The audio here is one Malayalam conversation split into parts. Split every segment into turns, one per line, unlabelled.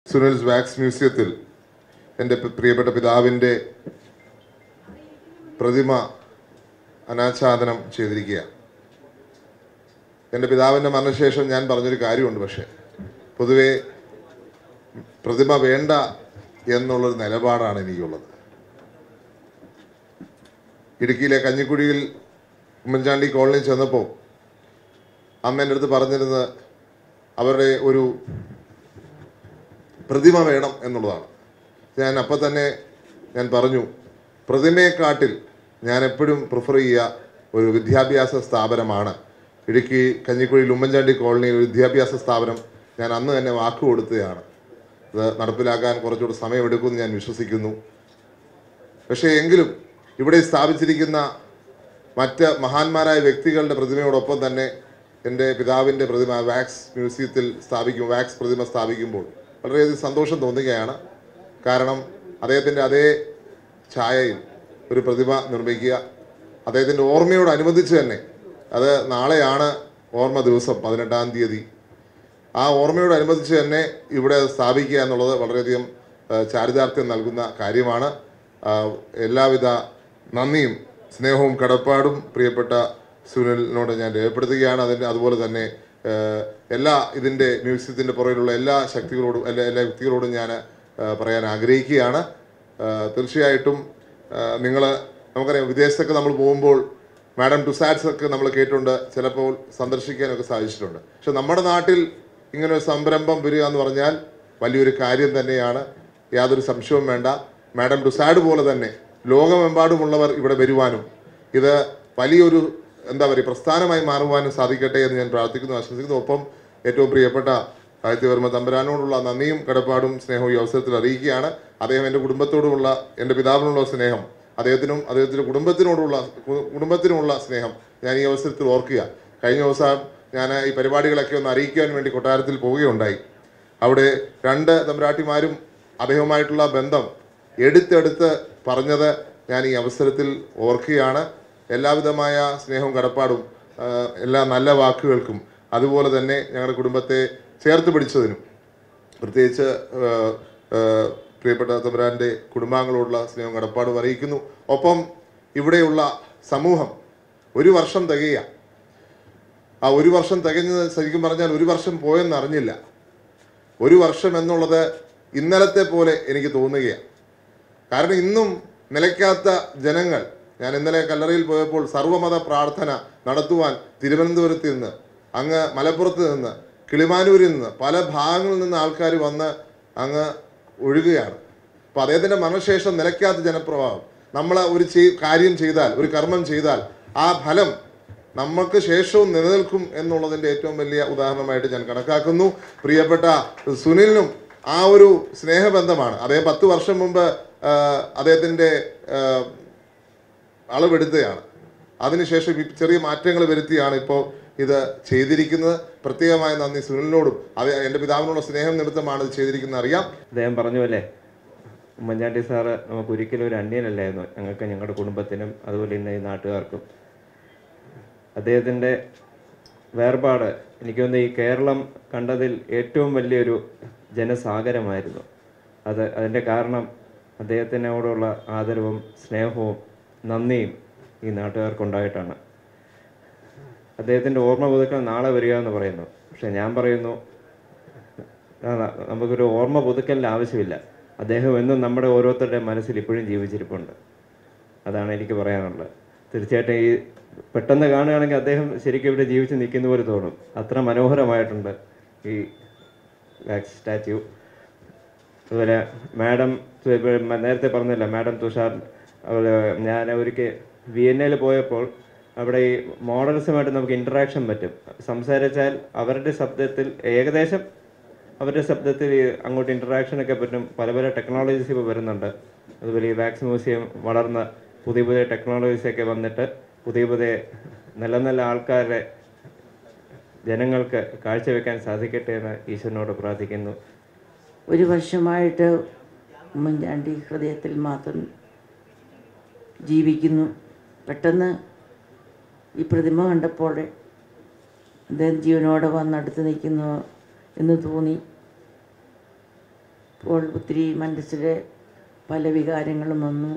സുനിൽസ് വാക്സ് മ്യൂസിയത്തിൽ എൻ്റെ പ്രിയപ്പെട്ട പിതാവിൻ്റെ പ്രതിമ അനാച്ഛാദനം ചെയ്തിരിക്കുകയാണ്. എൻ്റെ പിതാവിൻ്റെ മരണശേഷം ഞാൻ പറഞ്ഞൊരു കാര്യമുണ്ട്. പക്ഷേ പൊതുവെ പ്രതിമ വേണ്ട എന്നുള്ളൊരു നിലപാടാണ് എനിക്കുള്ളത്. ഇടുക്കിയിലെ കഞ്ഞിക്കുഴിയിൽ ഉമ്മൻചാണ്ടി കോളനി ചെന്നപ്പോൾ അമ്മ എൻ്റെ അടുത്ത് പറഞ്ഞിരുന്നത് അവരുടെ ഒരു പ്രതിമ വേണം എന്നുള്ളതാണ്. ഞാൻ അപ്പം തന്നെ ഞാൻ പറഞ്ഞു, പ്രതിമയെക്കാട്ടിൽ ഞാൻ എപ്പോഴും പ്രിഫർ ചെയ്യുക ഒരു വിദ്യാഭ്യാസ സ്ഥാപനമാണ്. ഇടുക്കി കഞ്ഞിക്കുഴിയിൽ ഉമ്മൻചാണ്ടി കോളനിയിൽ ഒരു വിദ്യാഭ്യാസ സ്ഥാപനം ഞാൻ അന്ന് തന്നെ വാക്ക് കൊടുത്തതാണ്. അത് നടപ്പിലാക്കാൻ കുറച്ചുകൂടി സമയമെടുക്കുമെന്ന് ഞാൻ വിശ്വസിക്കുന്നു. പക്ഷേ എങ്കിലും ഇവിടെ സ്ഥാപിച്ചിരിക്കുന്ന മറ്റ് മഹാന്മാരായ വ്യക്തികളുടെ പ്രതിമയോടൊപ്പം തന്നെ എൻ്റെ പിതാവിൻ്റെ പ്രതിമ വാക്സ് മ്യൂസിയത്തിൽ വാക്സ് പ്രതിമ സ്ഥാപിക്കുമ്പോൾ വളരെയധികം സന്തോഷം തോന്നുകയാണ്. കാരണം അദ്ദേഹത്തിൻ്റെ അതേ ഛായയിൽ ഒരു പ്രതിമ നിർമ്മിക്കുക, അദ്ദേഹത്തിൻ്റെ ഓർമ്മയോടനുബന്ധിച്ച് തന്നെ, അത് നാളെയാണ് ഓർമ്മ ദിവസം 18-ാം തീയതി, ആ ഓർമ്മയോടനുബന്ധിച്ച് തന്നെ ഇവിടെ സ്ഥാപിക്കുക എന്നുള്ളത് വളരെയധികം ചാരിതാർത്ഥ്യം നൽകുന്ന കാര്യമാണ്. എല്ലാവിധ നന്ദിയും സ്നേഹവും കടപ്പാടും പ്രിയപ്പെട്ട സുനിലിനോട് ഞാൻ രേഖപ്പെടുത്തുകയാണ്. അതുപോലെ തന്നെ ഇതിൻ്റെ മ്യൂസിയത്തിൻ്റെ പുറകിലുള്ള എല്ലാ ശക്തികളോടും എല്ലാ വ്യക്തികളോടും ഞാൻ പറയാൻ ആഗ്രഹിക്കുകയാണ്. തീർച്ചയായിട്ടും നമുക്കറിയാം, വിദേശത്തൊക്കെ നമ്മൾ പോകുമ്പോൾ മാഡം ടുസാഡ്സ് ഒക്കെ നമ്മൾ കേട്ടിട്ടുണ്ട്, ചിലപ്പോൾ സന്ദർശിക്കാനൊക്കെ സാധിച്ചിട്ടുണ്ട്. പക്ഷെ നമ്മുടെ നാട്ടിൽ ഇങ്ങനെ ഒരു സംരംഭം വരിക എന്ന് പറഞ്ഞാൽ വലിയൊരു കാര്യം തന്നെയാണ്, യാതൊരു സംശയവും വേണ്ട. മാഡം ടുസാഡ് പോലെ തന്നെ ലോകമെമ്പാടുമുള്ളവർ ഇവിടെ വരുവാനും ഇത് വലിയൊരു പ്രസ്ഥാനമായി മാറുവാനും സാധിക്കട്ടെ എന്ന് ഞാൻ പ്രാർത്ഥിക്കുന്നു, ആശംസിക്കുന്നു. ഒപ്പം ഏറ്റവും പ്രിയപ്പെട്ട ആദിത്യവർമ്മ തമ്പുരാനോടുള്ള നന്ദിയും കടപ്പാടും സ്നേഹവും ഈ അവസരത്തിൽ അറിയിക്കുകയാണ്. അദ്ദേഹം എൻ്റെ കുടുംബത്തോടുമുള്ള, എൻ്റെ പിതാവിനുള്ള സ്നേഹം, അദ്ദേഹത്തിൻ്റെ കുടുംബത്തിനുമുള്ള സ്നേഹം ഞാൻ ഈ അവസരത്തിൽ ഓർക്കുക. കഴിഞ്ഞ ദിവസം ഞാൻ ഈ പരിപാടികളൊക്കെ ഒന്ന് അറിയിക്കാൻ വേണ്ടി കൊട്ടാരത്തിൽ പോവുകയുണ്ടായി. അവിടെ 2 തമ്പുരാട്ടിമാരും അദ്ദേഹവുമായിട്ടുള്ള ബന്ധം എടുത്തെടുത്ത് പറഞ്ഞത് ഞാൻ ഈ അവസരത്തിൽ ഓർക്കുകയാണ്. എല്ലാവിധമായ സ്നേഹവും കടപ്പാടും എല്ലാ നല്ല വാക്കുകൾക്കും അതുപോലെ തന്നെ ഞങ്ങളുടെ കുടുംബത്തെ ചേർത്ത് പിടിച്ചതിനും പ്രത്യേകിച്ച് പ്രിയപ്പെട്ട തമ്പുരാൻ്റെ കുടുംബാംഗങ്ങളോടുള്ള സ്നേഹവും കടപ്പാടും അറിയിക്കുന്നു. ഒപ്പം ഇവിടെയുള്ള സമൂഹം 1 വർഷം തികയുക. ആ 1 വർഷം തികഞ്ഞത് ശരിക്കും പറഞ്ഞാൽ 1 വർഷം പോയെന്ന് അറിഞ്ഞില്ല. 1 വർഷം എന്നുള്ളത് ഇന്നലത്തെ പോലെ എനിക്ക് തോന്നുകയാണ്. കാരണം ഇന്നും നിലയ്ക്കാത്ത ജനങ്ങൾ, ഞാൻ ഇന്നലെ കല്ലറയിൽ പോയപ്പോൾ സർവ്വമത പ്രാർത്ഥന നടത്തുവാൻ തിരുവനന്തപുരത്ത് നിന്ന്, അങ്ങ് മലപ്പുറത്ത് നിന്ന്, കിളിമാനൂരിൽ നിന്ന്, പല ഭാഗങ്ങളിൽ നിന്ന് ആൾക്കാർ വന്ന് അങ്ങ് ഒഴുകുകയാണ്. അപ്പോൾ അദ്ദേഹത്തിൻ്റെ മരണശേഷം നിലയ്ക്കാത്ത ജനപ്രവാഹം. നമ്മൾ ഒരു കാര്യം ചെയ്താൽ, ഒരു കർമ്മം ചെയ്താൽ ആ ഫലം നമുക്ക് ശേഷവും നിലനിൽക്കും എന്നുള്ളതിൻ്റെ ഏറ്റവും വലിയ ഉദാഹരണമായിട്ട് ഞാൻ കണക്കാക്കുന്നു. പ്രിയപ്പെട്ട സുനിലിനും ആ ഒരു സ്നേഹബന്ധമാണ്. അദ്ദേഹം 10 വർഷം മുമ്പ് അദ്ദേഹത്തിൻ്റെ അളവെടുത്തതാണ്. അതിനുശേഷം ചെറിയ മാറ്റങ്ങൾ വരുത്തിയാണ് ഇപ്പോൾ ഇത് ചെയ്തിരിക്കുന്നത്. പ്രത്യേകമായ നന്ദി സുനിലിനോടും എൻ്റെ പിതാവിനോടുള്ള സ്നേഹം നിമിത്തമാണ് ഇത് ചെയ്തിരിക്കുന്നത് അറിയാം.
അദ്ദേഹം പറഞ്ഞു പോലെ ഉമ്മൻചാണ്ടി സാറ് നമുക്ക് ഒരിക്കലും ഒരു അന്യനല്ലായിരുന്നു, ഞങ്ങൾക്ക്, ഞങ്ങളുടെ കുടുംബത്തിനും അതുപോലെ തന്നെ ഈ നാട്ടുകാർക്കും. അദ്ദേഹത്തിൻ്റെ വേർപാട് എനിക്ക് തോന്നുന്നു ഈ കേരളം കണ്ടതിൽ ഏറ്റവും വലിയൊരു ജനസാഗരമായിരുന്നു. അതിൻ്റെ കാരണം അദ്ദേഹത്തിനോടുള്ള ആദരവും സ്നേഹവും നന്ദിയും ഈ നാട്ടുകാർക്കുണ്ടായിട്ടാണ്. അദ്ദേഹത്തിൻ്റെ ഓർമ്മ പുതുക്കൽ നാളെ വരിക എന്ന് പറയുന്നു. പക്ഷെ ഞാൻ പറയുന്നു, നമുക്കൊരു ഓർമ്മ പുതുക്കലിൻ്റെ ആവശ്യമില്ല. അദ്ദേഹം എന്നും നമ്മുടെ ഓരോരുത്തരുടെ മനസ്സിൽ ഇപ്പോഴും ജീവിച്ചിരിപ്പുണ്ട്. അതാണ് എനിക്ക് പറയാനുള്ളത്. തീർച്ചയായിട്ടും ഈ പെട്ടെന്ന് കാണുകയാണെങ്കിൽ അദ്ദേഹം ശരിക്കും ഇവിടെ ജീവിച്ച് നിൽക്കുന്ന പോലെ തോന്നും. അത്ര മനോഹരമായിട്ടുണ്ട് ഈ വാക്സ് സ്റ്റാച്യു. അതുപോലെ മാഡം നേരത്തെ പറഞ്ഞില്ല, മാഡം തുഷാർ, അതുപോലെ ഞാൻ ഒരിക്കൽ വിയന്നയിൽ പോയപ്പോൾ അവിടെ ഈ മോഡൽസുമായിട്ട് നമുക്ക് ഇൻറ്ററാക്ഷൻ പറ്റും. സംസാരിച്ചാൽ അവരുടെ ശബ്ദത്തിൽ ഏകദേശം അവരുടെ ശബ്ദത്തിൽ അങ്ങോട്ട് ഇൻറ്ററാക്ഷനൊക്കെ പറ്റും. പല പല ടെക്നോളജീസ് ഇപ്പോൾ വരുന്നുണ്ട്. അതുപോലെ ഈ വാക്സ് മ്യൂസിയം വളർന്ന് പുതിയ പുതിയ ടെക്നോളജീസൊക്കെ വന്നിട്ട് പുതിയ പുതിയ നല്ല നല്ല ആൾക്കാരെ ജനങ്ങൾക്ക് കാഴ്ചവെക്കാൻ സാധിക്കട്ടെ എന്ന് ഈശ്വരനോട് പ്രാർത്ഥിക്കുന്നു.
1 വർഷമായിട്ട് ഉമ്മൻചാണ്ടി ഹൃദയത്തിൽ മാത്രം ജീവിക്കുന്നു. പെട്ടെന്ന് ഈ പ്രതിമ കണ്ടപ്പോൾ അദ്ദേഹം ജീവനോടെ വന്നടുത്ത് നിൽക്കുന്നു എന്ന് തോന്നി. അപ്പോൾ ഒത്തിരി മനസ്സിൽ പല വികാരങ്ങളും വന്നു.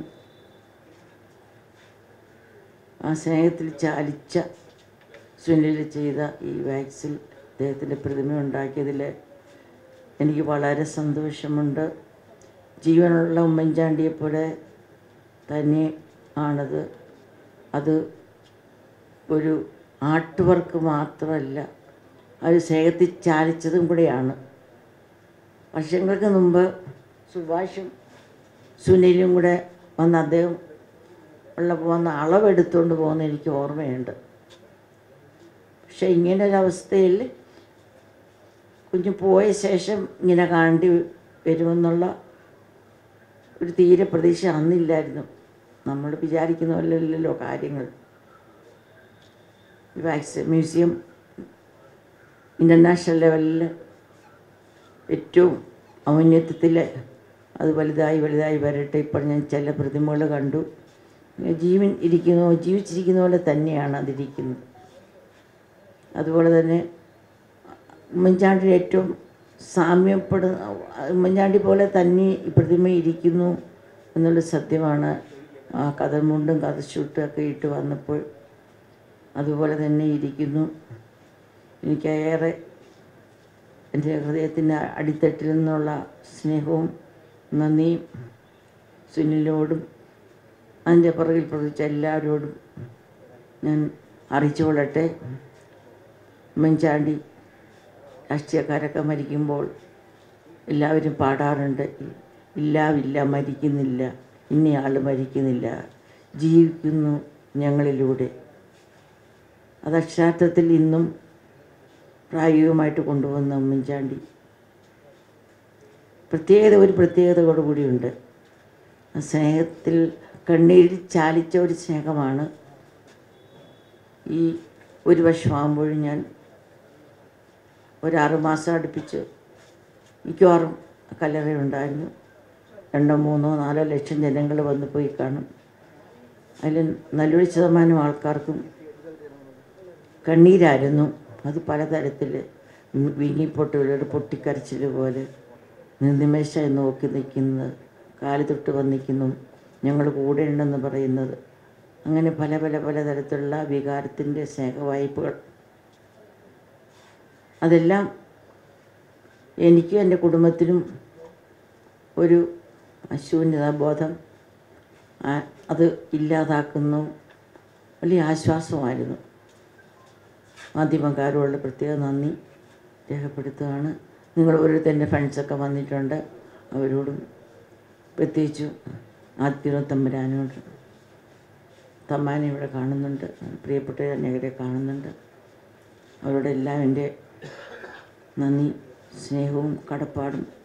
ആ സ്നേഹത്തിൽ ചാലിച്ച സുനിൽ ചെയ്ത ഈ വാക്സിൽ അദ്ദേഹത്തിൻ്റെ പ്രതിമ ഉണ്ടാക്കിയതിൽ എനിക്ക് വളരെ സന്തോഷമുണ്ട്. ജീവനുള്ള ഉമ്മൻചാണ്ടിയെപ്പോലെ തന്നെ ആണത്. അത് ഒരു ആർട്ട് വർക്ക് മാത്രമല്ല, അത് സ്നേഹത്തിൽ ചാലിച്ചതും കൂടെയാണ്. വർഷങ്ങൾക്ക് മുമ്പ് സുഭാഷും സുനിലും കൂടെ വന്ന് അദ്ദേഹം വന്ന് അളവെടുത്തുകൊണ്ട് പോകുന്ന എനിക്ക് ഓർമ്മയുണ്ട്. പക്ഷെ ഇങ്ങനൊരവസ്ഥയിൽ കുഞ്ഞ് പോയ ശേഷം ഇങ്ങനെ കാണേണ്ടി വരുമെന്നുള്ള ഒരു തീരെ പ്രതീക്ഷ അന്നില്ലായിരുന്നു. നമ്മൾ വിചാരിക്കുന്ന പോലെയല്ലല്ലോ കാര്യങ്ങൾ. വാക്സ് മ്യൂസിയം ഇൻ്റർനാഷണൽ ലെവലിൽ ഏറ്റവും ഔന്നത്യത്തിൽ അത് വലുതായി വരട്ടെ. ഇപ്പോൾ ഞാൻ ചില പ്രതിമകൾ കണ്ടു. ജീവിച്ചിരിക്കുന്ന പോലെ തന്നെയാണ് അതിരിക്കുന്നത്. അതുപോലെ തന്നെ ഉമ്മൻചാണ്ടി ഏറ്റവും സാമ്യപ്പെടുന്ന, ഉമ്മൻചാണ്ടി പോലെ തന്നെ ഈ പ്രതിമ ഇരിക്കുന്നു എന്നുള്ള സത്യമാണ്. ആ കതർമുണ്ടും കതർഷൂട്ടും ഒക്കെ ഇട്ട് വന്നപ്പോൾ അതുപോലെ തന്നെ ഇരിക്കുന്നു. എനിക്കേറെ എൻ്റെ ഹൃദയത്തിൻ്റെ അടിത്തട്ടിൽ നിന്നുള്ള സ്നേഹവും നന്ദിയും സുനിലിനോടും അതിൻ്റെ പുറകിൽ പ്രവർത്തിച്ച എല്ലാവരോടും ഞാൻ അറിയിച്ചുകൊള്ളട്ടെ. ഉമ്മൻചാണ്ടി രാഷ്ട്രീയക്കാരൊക്കെ മരിക്കുമ്പോൾ എല്ലാവരും പാടാറുണ്ട്, ഇല്ല മരിക്കുന്നില്ല, ഇന്നയാൾ മരിക്കുന്നില്ല, ജീവിക്കുന്നു ഞങ്ങളിലൂടെ. അത് അക്ഷരാർത്ഥത്തിൽ ഇന്നും പ്രായോഗികമായിട്ട് കൊണ്ടുവന്ന ഉമ്മൻചാണ്ടി ഒരു പ്രത്യേകതയോടുകൂടിയുണ്ട്. ആ സ്നേഹത്തിൽ കണ്ണീരിൽ ചാലിച്ച ഒരു സ്നേഹമാണ്. ഈ ഒരു വർഷമാകുമ്പോഴും ഞാൻ ഒരു 6 മാസം അടുപ്പിച്ച് മിക്കവാറും കല്ലറയുണ്ടായിരുന്നു. 2, 3, 4 ലക്ഷം ജനങ്ങൾ വന്നു പോയി കാണും. അതിൽ നല്ലൊരു ശതമാനം ആൾക്കാർക്കും കണ്ണീരായിരുന്നു. അത് പലതരത്തിൽ വീങ്ങിപ്പൊട്ടുകളോട് പൊട്ടിക്കരച്ചിൽ പോലെ നിമിഷമായി നോക്കി നിൽക്കുന്നത്, കാല് തൊട്ട് വന്നിരിക്കുന്നു, ഞങ്ങൾ കൂടെ ഉണ്ടെന്ന് പറയുന്നത്, അങ്ങനെ പല തരത്തിലുള്ള വികാരത്തിൻ്റെ സ്നേഹവായ്പകൾ. അതെല്ലാം എനിക്കും എൻ്റെ കുടുംബത്തിനും ഒരു ശൂന്യതാബോധം അത് ഇല്ലാതാക്കുന്നു വലിയ ആശ്വാസമായിരുന്നു. മാധ്യമക്കാരോടുള്ള പ്രത്യേക നന്ദി രേഖപ്പെടുത്തുകയാണ്. നിങ്ങൾ ഓരോരുത്തരുടെ ഫ്രണ്ട്സൊക്കെ വന്നിട്ടുണ്ട്, അവരോടും പ്രത്യേകിച്ചും ആദ്യം തമ്പുരാനോട്, തമ്മാനെ ഇവിടെ കാണുന്നുണ്ട്, പ്രിയപ്പെട്ട അനേകരെ കാണുന്നുണ്ട്. അവരോടെല്ലാം എൻ്റെ നന്ദി, സ്നേഹവും കടപ്പാടും